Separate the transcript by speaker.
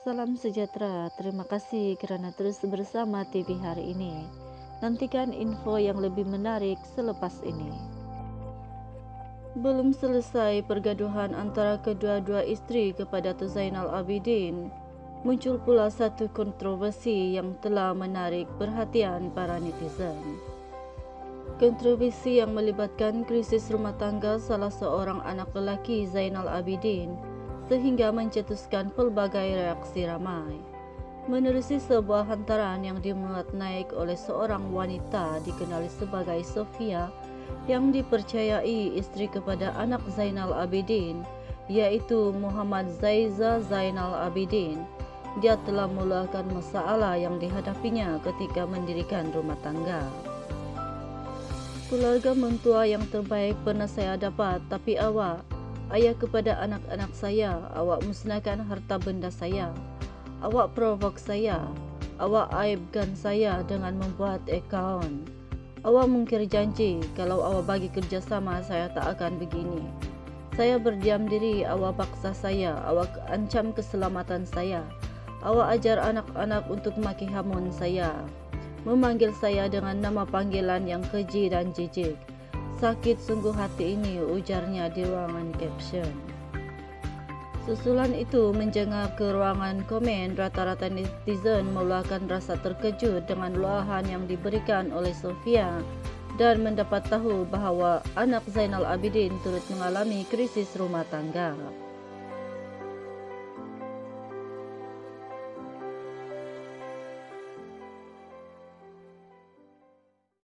Speaker 1: Salam sejahtera, terima kasih kerana terus bersama TV hari ini. Nantikan info yang lebih menarik selepas ini. Belum selesai pergaduhan antara kedua-dua isteri kepada Datuk Zainal Abidin, muncul pula satu kontroversi yang telah menarik perhatian para netizen. Kontroversi yang melibatkan krisis rumah tangga salah seorang anak lelaki Zainal Abidin sehingga mencetuskan pelbagai reaksi ramai. Menerusi sebuah hantaran yang dimuat naik oleh seorang wanita dikenali sebagai Sofia yang dipercayai isteri kepada anak Zainal Abidin, iaitu Muhammad Zaiza Zainal Abidin. Dia telah mulakan masalah yang dihadapinya ketika mendirikan rumah tangga. Keluarga mentua yang terbaik pernah saya dapat, tapi awak, ayah kepada anak-anak saya, awak musnahkan harta benda saya. Awak provok saya. Awak aibkan saya dengan membuat akaun. Awak mungkir janji, kalau awak bagi kerjasama saya tak akan begini. Saya berdiam diri, awak paksa saya, awak ancam keselamatan saya. Awak ajar anak-anak untuk maki hamun saya. Memanggil saya dengan nama panggilan yang keji dan jijik. Sakit sungguh hati ini, ujarnya di ruangan caption. Susulan itu menjengah ke ruangan komen, rata-rata netizen meluahkan rasa terkejut dengan luahan yang diberikan oleh Sofia dan mendapat tahu bahawa anak Zainal Abidin turut mengalami krisis rumah tangga.